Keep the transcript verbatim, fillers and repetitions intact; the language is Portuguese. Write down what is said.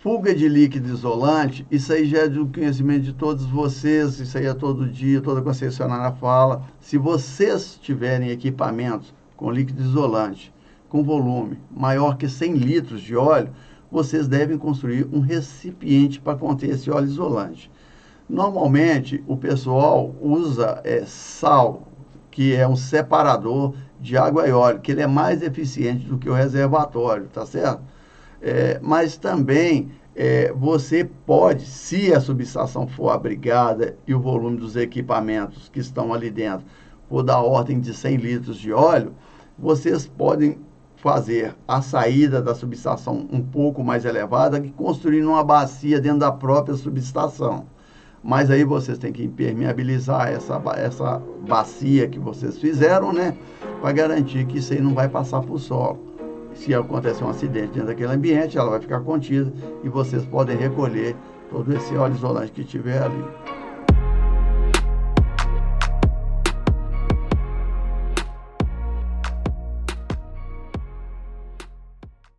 fuga de líquido isolante, isso aí já é do conhecimento de todos vocês, isso aí é todo dia, toda concessionária fala. Se vocês tiverem equipamentos com líquido isolante, com volume maior que cem litros de óleo, vocês devem construir um recipiente para conter esse óleo isolante. Normalmente, o pessoal usa é, sal, que é um separador de água e óleo, que ele é mais eficiente do que o reservatório, tá certo? É, mas também é, você pode, se a subestação for abrigada e o volume dos equipamentos que estão ali dentro for da ordem de cem litros de óleo, vocês podem fazer a saída da subestação um pouco mais elevada e construir uma bacia dentro da própria subestação. Mas aí vocês têm que impermeabilizar essa, essa bacia que vocês fizeram, né? Para garantir que isso aí não vai passar para o solo. Se acontecer um acidente dentro daquele ambiente, ela vai ficar contida e vocês podem recolher todo esse óleo isolante que tiver ali.